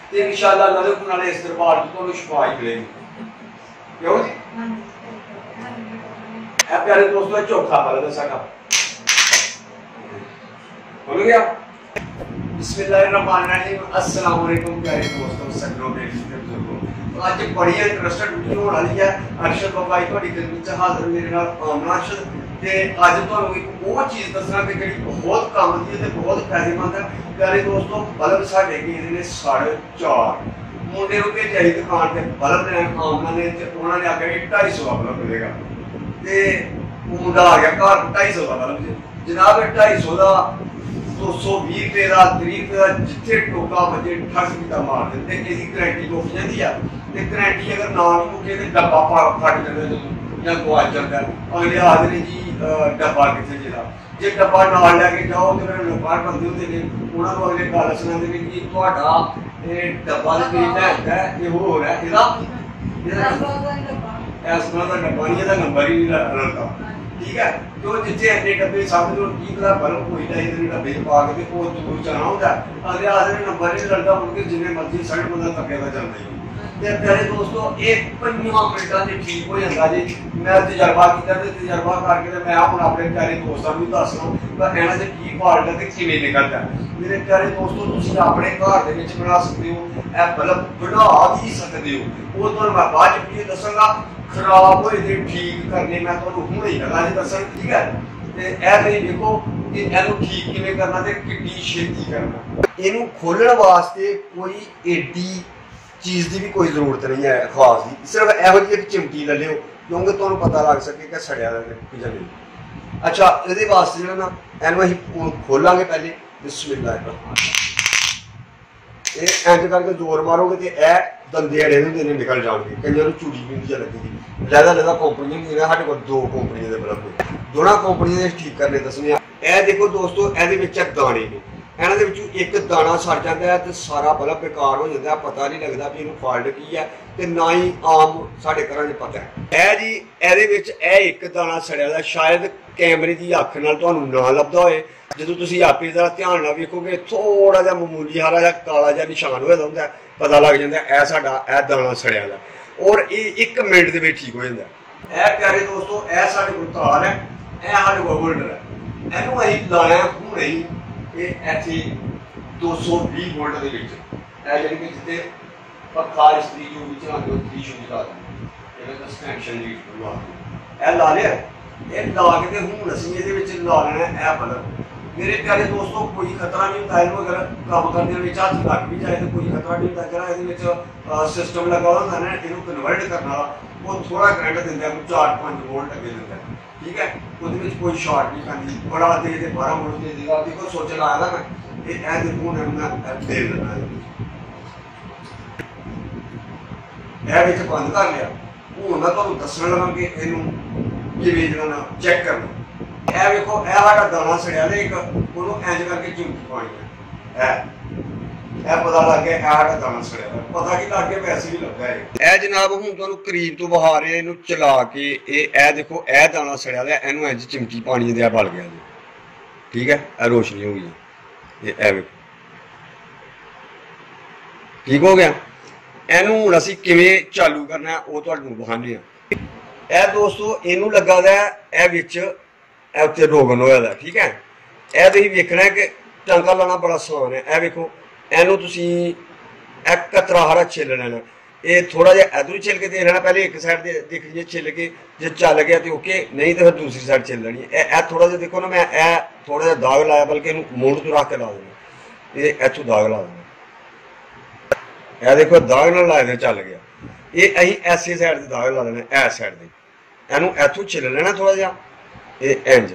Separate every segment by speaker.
Speaker 1: ਤੇ ਇਨਸ਼ਾਅੱਲਾ ਨਜ਼ਰ ਨਾਲੇ ਇਸ ਦਰਬਾਰ ਤੋਂ ਤੁਹਾਨੂੰ ਸ਼ਿਫਾ ਮਿਲੇਗੀ। क्यों जी प्यारे दोस्तों चौथा पल है साडा हो गया। बिस्मिल्लाहिर्रहमानिर्रहीम। अस्सलाम वालेकुम प्यारे दोस्तों सज्जनों बेटे बुजुर्गों। तो आज बड़ी इंटरेस्टेड वीडियो होने वाली है। अरशद बाबा जी ਤੁਹਾਡੀ खिदमत च हाजिर मेरे नाल आमना अरशद ते अज ਤੁਹਾਨੂੰ एक वो चीज़ दसना कि ਜਿਹੜੀ बहुत काम दी ते बहुत फायदेमंद है। प्यारे दोस्तों बल्ब साडे गए ने 4:30 मुंडे ਨੂੰ भेजा ही दुकान से बल्ब लैन आमना ने उन्होंने आख्या 250 का बल्ब मिलेगा तो मुंडा आ गया घर 250 का बल्ब जनाब 250 का 220 रुपए का 30 रुपए का जिथे टोका बजे ठग पीता मार देते इसकी गारंटी मुक जाती है। तो गारंटी अगर ना भी मुके तो डब्बा फट जाता या गुआच जाता अगले आदमी जी डब्बा कितने चला जे डब्बा नाल लैके जाओ तो फिर बाहर बंदे होंगे ने उन्होंने अगले गल सुनाते कि तुहाडा डब्बा है ये हो रहा है इस तरह का डब्बा नहीं नंबर ही नहीं रलता ठीक है। तो जिथे इन्ने डब्बे सब की पता बल्ब कोई इतने डब्बे पा के दूर चलना होता अगले आदमी नंबर ही रलता उनके जिन्हें मर्जी सड़ बंदा थके का चलता ही। प्यारे दोस्तों एक 5 मिनटा से ठीक हो जाता जी। मैं तजर्बा किया तजर्बा करके मैं हम अपने प्यारे दोस्तों को दसना इन्होंने से की फॉल्ट है तो किमें निकलता है। मेरे प्यारे दोस्तों तुम अपने घर के बना सकते हो यह बल्ब बना भी सकते हो वो तो मैं बाद वीडियो दसागा खराब होए थे ठीक करने मैं तो हूँ ही लगा जी दसन ठीक है। तो यह देखो कि इनू ठीक किमें करना तो किड्डी छेती करना इनू खोलने वास्ते कोई एडी चीज़ की भी कोई जरूरत नहीं है खास की सिर्फ यहो जी एक चिमटी ले लियो क्योंकि तुम्हें पता लग सके कि सड़िया पिज़्ज़ा नहीं। अच्छा ये वास्ते जो ना इनू अं खोलांगे पहले बिस्मिल्लाह इंज करके जोर मारोगे तो यह दंदे अड़े होंगे ने निकल जाएंगे कई चूड़ी भी नहीं लगेगी लैदा लैदा कंपनी होंगी साढ़े को 2 कंपनियों के बल्ब दोनों कंपनियों के ठीक करने दसने। यह देखो दोस्तों ये दाने ने इन्होंने एक दाना सड़ जाता है तो सारा बल्ब बेकार हो जाता है पता नहीं लगता भी इन्हू फॉल्ट की है तो ना ही आम साढ़े घर पता है। यह जी ये एक दाना सड़िया शायद कैमरे की अख नाल ना लभदा होए जो तुम आपे जरा ध्यान नाल वेखोगे थोड़ा जहा मामूली हारा जहा काला जहा निशान होया होंदा पता लग जाता है साडा दाना सड़िया और ये 1 मिनट के ठीक हो जाता है। यह प्यारे दोस्तों यह साढ़े को तार है यह साढ़े को होल्डर है इनू असीं लाना हुणे ही इत्थे 220 वोल्ट के यानी कि जिते पक्का इस्त्री जो भी चलाते हो 3 ला एक्सटेंशन ला लिया ये ला के हूँ असीं ये ला लेना है बल्ब। मेरे प्यारे दोस्तों कोई खतरा नहीं होता है अगर काम करने हथ लग भी जाए तो कोई खतरा नहीं होता जरा ये सिस्टम लगा होता है ना इनू कन्वर्ट करने वाला वो थोड़ा करंट देता है 4-5 वोल्ट अगे देता है ठीक है। वो कोई शॉर्ट नहीं खाती बड़ा दे 12 वोल्ट दे देगा देखो सोच लाया था मैं ये देखो दे देना यह बंद कर लिया हूँ मैं तुम दसन लगा कि इनू चेक करना। यह देखो यह दाना सड़िया एक इंज करके चिमटी पानी है यह पता लग गया यह दाना सड़िया पता की लग गया वैसे भी लगा है। जनाब हूँ तुम करीब तो बहा रहे इनू चला के यह देखो यह दाना सड़िया इनू इंज चिमटी पानी दिया बल गया जी ठीक है यह रोशनी हो गई ये ठीक हो गया। इनू हूँ असीं किवें चालू करना वो तुहानूं विखाने यह दोस्तों इनू लगा उत्ते रोगन होया ठीक है। यह तुसीं वेखना है कि टांका लाना बड़ा आसान है। यह वेखो इनू तुसीं एक कतरा हारा छिल लेना ये थोड़ा जिहा इधर छिल के देख लेना पहले एक साइड देख लीजिए छिल के जो चल गया तो ओके नहीं तो फिर दूसरी साइड छिल लेनी है। थोड़ा जिहा देखो ना मैं थोड़ा जिहा दाग लाया बल्कि इनू मूंड तो रख के ला देना ये इत्थों दाग ला देना यह देखो दाग ना लाए चल गया ये अं ऐसी साइड से दाग ला लेना इस साइड से इनू इत्थों छिल लेना थोड़ा जिहा ये इंज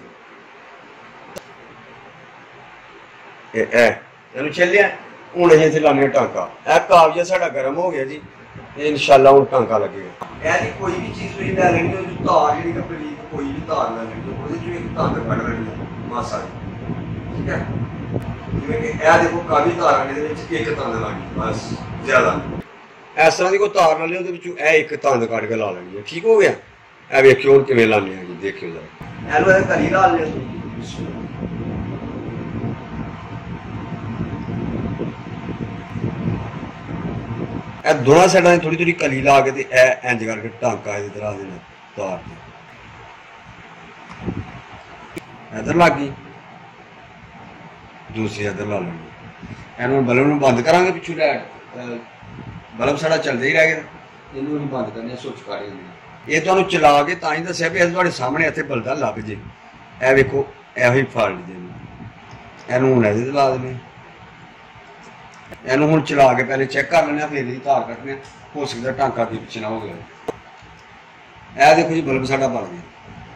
Speaker 1: इनू छिलिया हूँ अं इतने लाने टांका यह कागजा साडा गर्म हो गया जी ये इंशाल्लाह हूँ टांका लगेगा। यह कोई भी चीज़ तुम लै लेनी हो तार जी कपड़ी कोई भी तार लै लेनी हो एक तंद कट लेनी मासा ठीक है जिवें कि यह देखो काफ़ी तार ने एक तंद लानी बस ज्यादा इस तरह की कोई तार ना लियो एक तंद कट के ला लेनी है ठीक हो गया। यह वेखियो हूँ किवें लाने जी देखियो जरा एलो करी ला लिया ਇਹ ਦੋਨਾਂ ਸਾਈਡਾਂ थोड़ी थोड़ी कली ला के ते इंज करके टांका इधर आ देना तार ते इधर लग गई, दूसरी इधर ला लेनी। इन्हू बल्ब में बंद करांगे, पिछू बल्ब साढ़ा चलता ही रह गया, इनू हम बंद करने स्विच कर देंगे। ये तुहानू चला के तां ही दस्सिया भी तुहाडे सामने इत्थे बल्दा लग जे। ए वेखो इहो ही फाल्ट जे, इनू हुण इहदे ला देने। इनू हुण चला के पहले चेक कर लेने, फिर ही तार कट्टने। हो सकदा टांका के पिछे ना हो गया। ए देखो जी बल्ब साडा बन गया,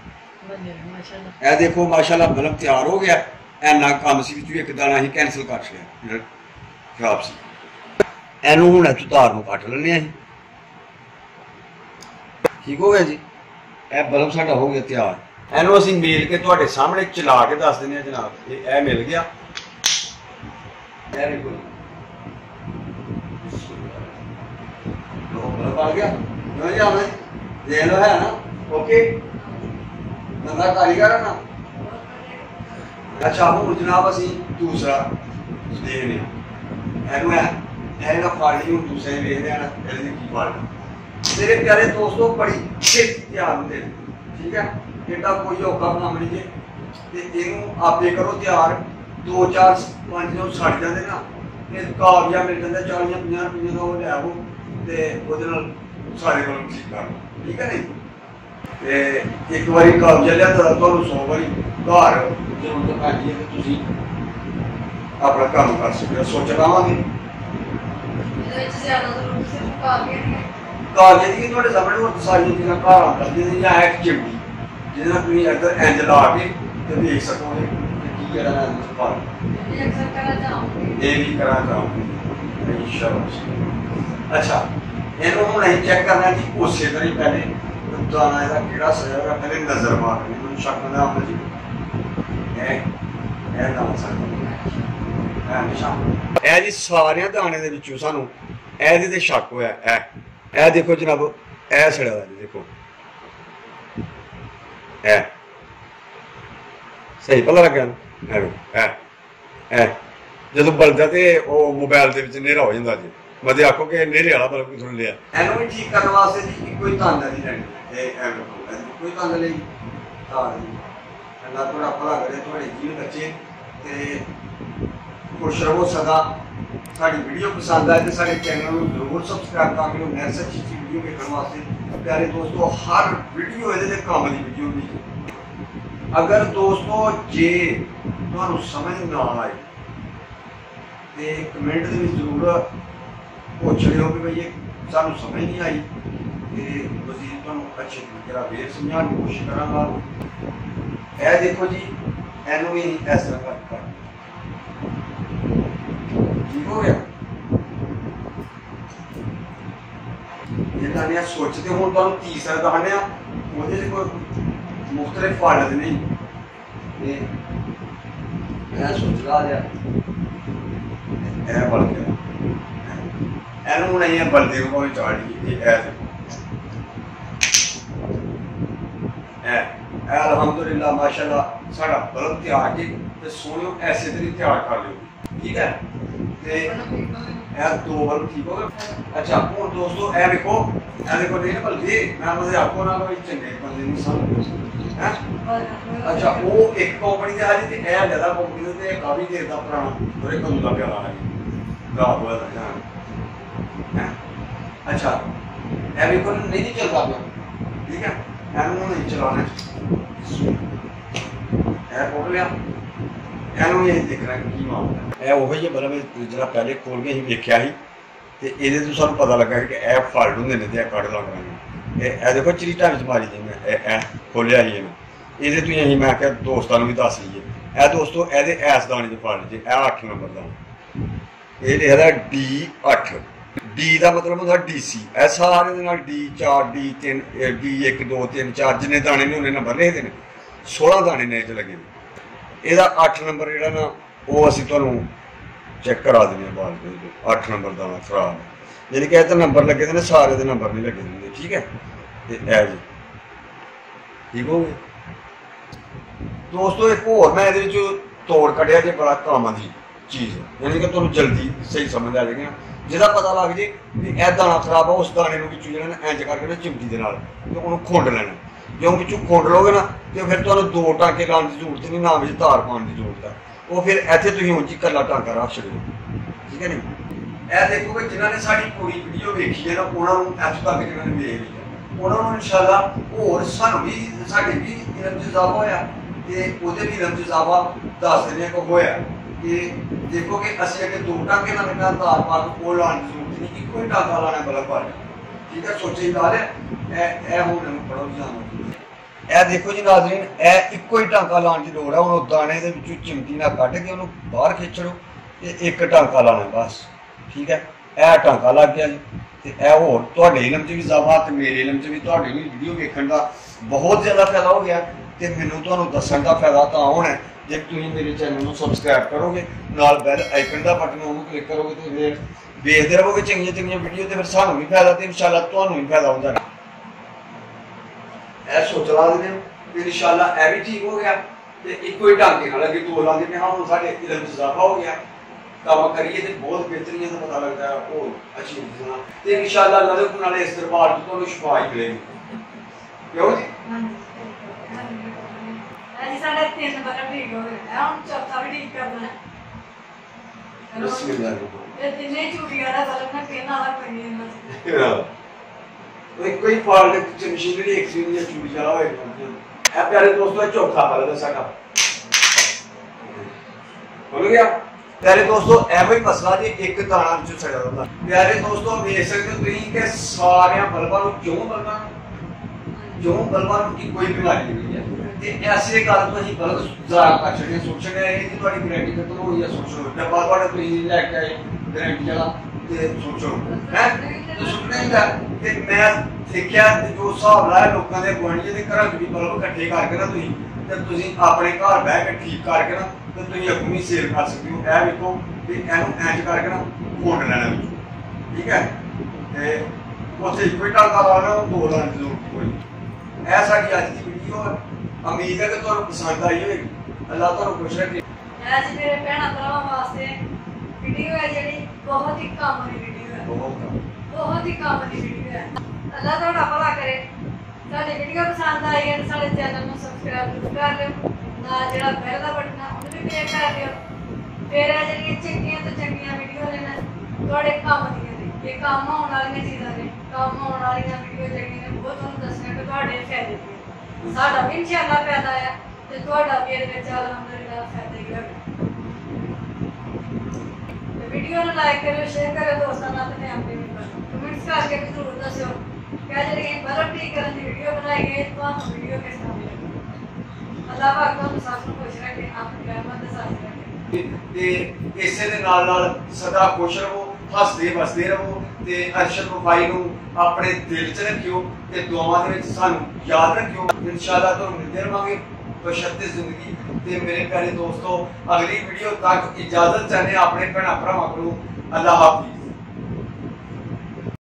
Speaker 1: ए देखो माशाल्लाह बल्ब तैयार हो गया। इन्ना काम सी विच एक दाना ही कैंसल कर छड़िया खराब सी। इनू हुण इत्थों तार नूं कट लैने असीं, ठीक हो गया जी। ए बल्ब साडा हो गया तैयार। इनू असीं मेल के तुहाडे सामने चला के दस दिंदे जनाब, ये मिल गया। वेरी गुड, बल्ब आ गया, देख लो है ना, ओके। बंदा कारीगर है ना। अच्छा हूँ जनाब असी दूसरा देखने एनू है फाल्ट हूँ दूसरे देखते हैं की फाल्ट। मेरे प्यारे दोस्तों बड़ी छेती तैयार होंगे, ठीक है, एडा कोई औखा काम नहीं जे। इनू आपे करो तैयार, 2-4-5 दिन सड़ जाते ना, कागजा मिल जाता 40-50 रुपये का, वो लैवो तो सारे को ठीक कर लो, ठीक है नहीं। एक बार कागजा लिया तो 100 बारी घर जरूरत पैंदी है कि अपना काम कर सकते। सोच पावे कागजे की थोड़े सामने और सारी चीज़ घर करती या एक चिमटी जिन्हें तुम इधर इंज ला के देख सकोगे कि ये भी करना चाहूँगी इंशाअल्लाह। अच्छा इन्हों हम नहीं चेक करना कि उस तरह पहले दाना ਇਹਦਾ ਕਿਹੜਾ ਸਜਾ ਹੋਇਆ, ਪਹਿਲੇ ਨਜ਼ਰ ਮਾਰਨੀ। ਮੈਨੂੰ ਸ਼ੱਕ ਨਾ ਆਉਂਦਾ ਜੀ ਇਹ ਦਾਣਾ ਸਾਡਾ ਹੈ ਨਿਸ਼ਾਨ। ਇਹ ਜੀ ਸਾਰਿਆਂ ਦਾਣੇ ਦੇ ਵਿੱਚੋਂ ਸਾਨੂੰ ਇਹਦੇ ਤੇ ਸ਼ੱਕ ਹੋਇਆ। ਇਹ ਦੇਖੋ ਜਨਾਬ, ਇਹ ਸੜਿਆ ਹੋਇਆ ਜੀ, ਦੇਖੋ ਇਹ ਸਹੀ ਪਤਾ ਲੱਗਾ ਨਾ। ਇਹ ਜਦੋਂ ਬਲਦਾ ਤੇ ਉਹ ਮੋਬਾਈਲ ਦੇ ਵਿੱਚ ਹਨੇਰਾ ਹੋ ਜਾਂਦਾ ਜੀ, ਮਤੇ ਆਖੋ ਕਿ ਹਨੇਰੇ ਵਾਲਾ ਬਲਬ ਕਿਥੋਂ ਲਿਆ। ਇਹਨੂੰ ਵੀ ਠੀਕ ਕਰਨ ਵਾਸਤੇ ਜੀ ਇੱਕੋ ਹੀ ਧਾਨਾ ਨਹੀਂ ਲੈਣੀ, कोई गल नहीं। अल्लाह थोड़ा भला करे, थोड़े जीव बच्चे खुश रहो सदा। साड़ी वीडियो पसंद आए तो सारे चैनल को जरूर सबसक्राइब कर लो। मैं सच्ची वीडियो देखने वास्ते प्यारे दोस्तों, हर वीडियो ये काम की वीडियो भी। अगर दोस्तों जे तुहानू समझ ना आए तो कमेंट के जरूर पूछ लियो कि भाई सानू समझ नहीं आई, अच्छे तरीके का फिर समझाने की कोशिश करांगा। यह देखो जी इनू भी इस तरह कर ठीक हो गया। ये दाने सोचते हूँ तुम तीसरा दाने वो कोई मुख्तलिफ फाल्ट नहीं सोच रहा बल गया। इनू नहीं है बल्दे को चाड़ी अल्हम्दुलिल्लाह माशाअल्लाह साड़ा बल्ब तैयार के सोने ऐसे तरीके तैयार कर लो, ठीक है। दो बल्ब ठीक हो गए। अच्छा हूँ दोस्तों ए देखो नहीं बल्कि मैं मतलब आपको ना कोई चंगे बंदे नहीं समझ। अच्छा वो एक कंपनी के आज ए ज्यादा कंपनी के काफी देर का पुराना मेरे कदू का प्यारा है गाँव हुआ। अच्छा ए देखो नहीं चलता पाया, ठीक है, एनू नहीं चलाने खोल लिया। एनू ये देखना की मामला है। वही है बल्ब जरा पहले खोल के देखा ही तो ये तो सानू पता लगा कि यह फाल्ट होंगे ने तो कट लग रहे हैं। देखो चरीटा में मारी जी मैं खोलिया ही ये तो यही मैं क्या दोस्तों भी दस लीए। यह दोस्तों ये इस दाने च फाल्ट जी 8 नंबर दाना, ये लिखा D8। डी का मतलब होता DC। ए सारे D4 D3 D1 2 3 4 जिन्हें दाने ने उन्हें नंबर लिखते हैं। 16 दाने ने लगे। यदा 8 नंबर जोड़ा ना वो असी तुहानू चेक करा देने बाल 8 नंबर दाना खराब है, यानी कि इधर नंबर लगे थे सारे दे नंबर नहीं लगे होंगे, ठीक है। तो ए जी ठीक हो गए दोस्तों। एक होर मैं ये तोड़ कटिया जो बड़ा काम की चीज़, यानी कि तुहानू जल्दी सही समझ आ जाएगी। ਜਿਹਦਾ ਪਤਾ ਲੱਗ ਜੇ ਵੀ ਇਹ ਦਾਣਾ ਖਰਾਬ ਆ, ਉਸ ਦਾਣੇ ਨੂੰ ਵਿੱਚੋਂ ਜਿਹੜਾ ਨਾ ਇੰਜ ਕਰਕੇ ਨਾ ਚਿਮਟੀ ਦੇ ਨਾਲ ਤੇ ਉਹਨੂੰ ਖੁੰਡ ਲੈਣਾ। ਜਦੋਂ ਵਿੱਚੋਂ ਖੁੰਡ ਲਓਗੇ ਨਾ ਤੇ ਫਿਰ ਤੁਹਾਨੂੰ 2 ਟਾਂਕੇ ਲਾਉਣ ਦੀ ਜ਼ਰੂਰਤ ਨਹੀਂ, ਨਾ ਵਿੱਚ ਧਾਰ ਪਾਉਣ ਦੀ ਜ਼ਰੂਰਤ ਹੈ। ਉਹ ਫਿਰ ਇੱਥੇ ਤੁਸੀਂ ਉਂਝ ਹੀ ਇਕੱਲਾ ਟਾਂਕਾ ਰੱਖ ਛੱਡੋ, ਠੀਕ ਹੈ ਨਹੀਂ। ਇਹ ਦੇਖੋ ਕਿ ਜਿਨ੍ਹਾਂ ਨੇ ਸਾਡੀ ਪੂਰੀ ਵੀਡੀਓ ਵੇਖੀ ਹੈ ਨਾ, ਉਹਨਾਂ ਨੂੰ ਇੱਥੇ ਤੱਕ ਜਿਨ੍ਹਾਂ ਨੇ ਵੇਖ ਲਿਆ, ਉਹਨਾਂ ਨੂੰ ਇਨਸ਼ਾਅੱਲਾ ਹੋਰ ਸਾਨੂੰ ਵੀ ਸਾਡੇ ਵੀ ਇਲਮ 'ਚ ਇਜ਼ਾਫਾ ਹੋਇਆ ਤੇ ਉਹਦੇ ਵੀ ਇਲਮ 'ਚ ਇਜ਼ਾਫਾ ਦੱਸ ਦਿੰਦੇ ਕੋ ਹੋਇਆ ਕਿ ਦੇਖੋ ਕਿ ਅਸੀਂ अगर 2 टांके ना बिना तार पा के कोल लाने की जरूरत नहीं, इको ही टांका लाना बल्ब पर, ठीक है। सोचे गल है ए हुण बड़ा ध्यान। ਇਹ ਦੇਖੋ ਜੀ ਨਾਜ਼ਰੀਨ, ਇਹ ਇੱਕੋ ਹੀ ਟਾਂਕਾ ਲਾਉਣ ਦੀ ਲੋੜ ਹੈ। ਹੁਣ ਦਾਣੇ ਦੇ ਵਿੱਚੋਂ ਚਿਮਟੀ ਨਾਲ ਕੱਢ ਕੇ ਉਹਨੂੰ ਬਾਹਰ ਖਿੱਚੋ ਤੇ ਇੱਕ ਟਾਂਕਾ ਲਾਣਾ ਬਸ, ਠੀਕ ਹੈ। ਇਹ ਟਾਂਕਾ ਲੱਗ ਗਿਆ ਜੀ ਤੇ ਇਹ ਹੋਰ ਤੁਹਾਡੇ ਇਲਮ 'ਚ ਵੀ ਇਜ਼ਾਫਾ ਤੇ ਮੇਰੇ ਇਲਮ 'ਚ ਵੀ ਤੁਹਾਡੀ ਵੀ ਵੀਡੀਓ ਵੇਖਣ ਦਾ ਬਹੁਤ ਜ਼ਿਆਦਾ ਫਾਇਦਾ ਹੋ ਗਿਆ ਤੇ ਮੈਨੂੰ ਤੁਹਾਨੂੰ ਦੱਸਣ ਦਾ ਫਾਇਦਾ ਤਾਂ ਹੋਣਾ ਜੇ ਤੁਸੀਂ ਮੇਰੇ ਚੈਨਲ ਨੂੰ ਸਬਸਕ੍ਰਾਈਬ ਕਰੋਗੇ, ਨਾਲ ਬੈਲ ਆਈਕਨ ਦਾ ਬਟਨ ਉਹਨੂੰ ਕਲਿੱਕ ਕਰੋਗੇ ਤੇ ਫਿਰ ਵੇਖਦੇ ਰਹੋਗੇ ਚੰਗੀਆਂ ਚੰਗੀਆਂ ਵੀਡੀਓ ਤੇ ਫਿਰ ਸਾਨੂੰ ਵੀ ਫਾਇਦਾ ਤੇ ਇਨਸ਼ਾਅੱਲਾ ਤੁਹਾਨੂੰ ਵੀ ਫਾਇਦਾ ਹੁੰਦਾ। ਇਹ ਸੋਚ ਲਾ ਦਿੰਦੇ ਹੋ ਤੇ ਇਨਸ਼ਾਅੱਲਾ ਇਹ ਵੀ ਠੀਕ ਹੋ ਗਿਆ ਤੇ ਇੱਕੋ ਹੀ ਢਾਂਕੇ ਨਾਲ ਅੱਗੇ 2 ਲਾਉਂਦੇ ਨੇ। ਹੁਣ ਸਾਡੇ ਇਲਮ 'ਚ ਇਜ਼ਾਫਾ ਹੋ ਗਿਆ, ਕੰਮ ਕਰੀਏ ਤੇ ਬਹੁਤ ਬਿਹਤਰੀਨ ਦਾ ਪਤਾ ਲੱਗਦਾ ਹੈ ਉਹ ਅੱਛੀ ਚੀਜ਼ਾਂ ਤੇ ਇਨਸ਼ਾਅੱਲਾ ਨਾਲੇ ਇਸ ਦਰਬਾਰ 'ਚ ਤੁਹਾਨੂੰ ਸ਼ਿਫਾ ਹੀ ਮਿਲੇਗੀ। ਕਿਉਂ ਜੀ?
Speaker 2: जी साढ़े 3 बार ठीक हो गया, हम चौथा भी ठीक करना है। ये तीनों चूड़ियां दा बल्ब ना पेन वाला पड़ी है
Speaker 1: तो कोई फॉल्ट मशीनरी एक सी या चूड़ी वाला होएगा। ए प्यारे दोस्तों, चौथा बल्ब है साडा हो गया। प्यारे दोस्तों, एवो ही मसला जी एक दाना जो सड़ा होता। प्यारे दोस्तों, देख सकते हो तुसीं कि सारे बल्बां नूं क्यों बल्बां नूं की कोई बीमारी नहीं है ਤੇ ਐਸੇ ਗੱਲ ਤੋਂ ਅਸੀਂ ਬਲਬ ਜ਼ਾਰਾ ਕਰ ਛੱਡੇ, ਸੋਚਣੇ ਇਹ ਕਿ ਤੁਹਾਡੀ ਗਾਰੰਟੀ ਖਤਮ ਹੋ ਗਈ ਹੈ। ਸੋਚੋ ਡੱਬਾ ਤੁਹਾਡਾ ਤੁਸੀਂ ਲੈ ਕੇ ਆਏ ਗਾਰੰਟੀ ਵਾਲਾ ਤੇ ਸੋਚੋ ਹੈ ਤੇ ਸੁਣਨੇ ਦਾ ਤੇ ਮੈਂ ਦੇਖਿਆ ਤੇ ਜੋ ਹਿਸਾਬ ਲਾਇਆ ਲੋਕਾਂ ਦੇ ਗੁਆਂਢੀਆਂ ਦੇ ਘਰਾਂ 'ਚ ਵੀ ਬਲਬ ਇਕੱਠੇ ਕਰਕੇ ਨਾ ਤੁਸੀਂ ਆਪਣੇ ਘਰ ਬਹਿ ਕੇ ਠੀਕ ਕਰਕੇ ਨਾ ਤੇ ਤੁਸੀਂ ਅੱਗੋਂ ਵੀ ਸੇਲ ਕਰ ਸਕਦੇ ਹੋ। ਇਹ ਵੇਖੋ ਵੀ ਇਹਨੂੰ ਇੰਜ ਕਰਕੇ ਨਾ ਫੋਟ ਲੈਣਾ, ਠੀਕ ਹੈ। ਤੇ ਉੱਥੇ ਕੋਈ ਟਾਂਕਾ ਲਾਉਣਾ 2 ਲਾਉਣ ਦੀ ਜ਼ਰੂਰਤ ਕੋਈ ਨਹੀਂ। ਇਹ ਸਾਡੀ ਅੱਜ ਦੀ ਵੀਡੀਓ ਹੈ, उम्मीद है कि तुहानू पसंद आई होगी। अल्लाह तुहानू खुश रखे।
Speaker 2: आज मेरे भैन भरावां वास्ते वीडियो है जेहड़ी बहुत ही काम दी वीडियो है, बहुत ही काम दी वीडियो है। अल्लाह तुहाडा भला करे। साडी वीडियो पसंद आई है तो साडे चैनल नू सब्सक्राइब कर लियो, ना जेहड़ा बेल दा बटन है उहनू भी क्लिक कर लियो। फिर है जेहड़ी चंगियां तो चंगियां वीडियो ने तुहाडे काम दी ने, ये काम आउण वाली चीज़ां ने, काम आउण वाली वीडियो जेहड़ी ने बहुत तुहानू दसने कि तुहाडे फायदे दी साडा भी इंशाअल्लाह फायदा है ते तुहाडा भी इहदे विच अल्हम्दुलिल्लाह फायदा ही होगा। ते वीडियो नूं लाइक करो, शेयर करो दोस्तां नाल ते फैमिली मेंबर कमेंट्स करके भी जरूर दस्सिओ कि जेहड़ी बल्ब ठीक करन दी वीडियो बनाई है तुहानू वीडियो किस तरह लगी। अल्लाह पाक तुहानू सब नूं खुश रखे, अपनी रहमत दे साथ रखे ते इसे दे नाल सदा खुश रहो, हसदे वसदे रहो ते अरशद वफाई नूं अपने दिल च रखियो ते दुआवां दे विच सानू याद रखियो। इंशाअल्लाह तुहानू मिलदे रहांगे बशर्ते जिंदगी। ते मेरे प्यारे दोस्तों, अगली वीडियो तक इजाजत चाहने अपने भैन भरावां कोलों। अल्लाह हाफिज़।